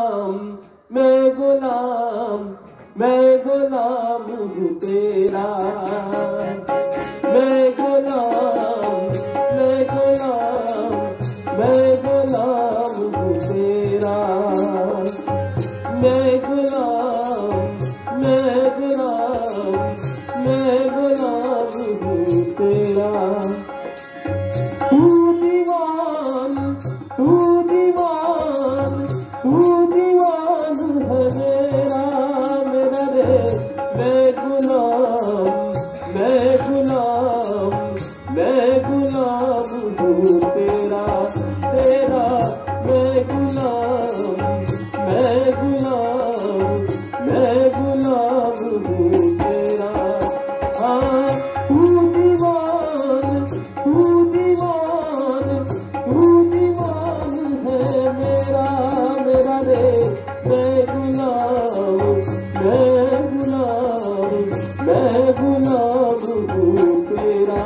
मैं गुलाम हूँ तेरा। मैं गुलाम हूँ तेरा। मैं गुलाम हूँ तेरा। तू दीवान है मेरा रे। मैं गुलाम हूँ तेरा। मैं गुलाम हूँ तेरा। हाँ तू दीवान है मेरा रे। मैं गुलाम हूँ तेरा।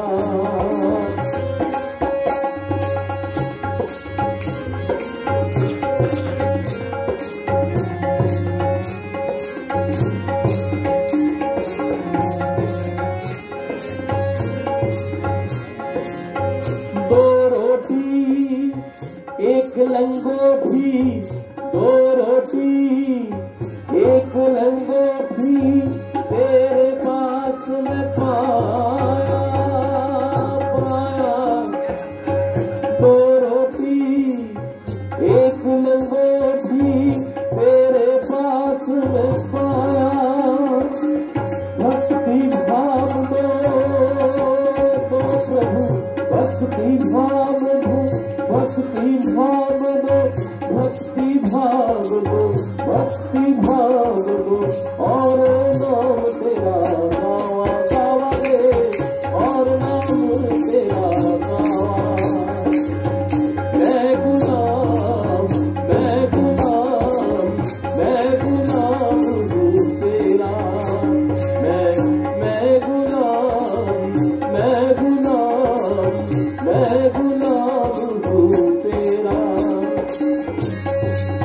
दो रोटी एक लंगोटी, दो रोटी एक लंगोटी तेरे पास में पाया। दो रोटी एक लंगोटी तेरे पास में पाया। भक्ति भाव दो प्रभु, भक्ति भाव दो, भक्ति भाव दो, भक्ति भाव दो, भक्ति भाव दो। और नाम तेरा गावा गावा रे, और नाम तेरा गावा। मैं गुलाम हूँ तेरा। मैं गुलाम हूँ तेरा।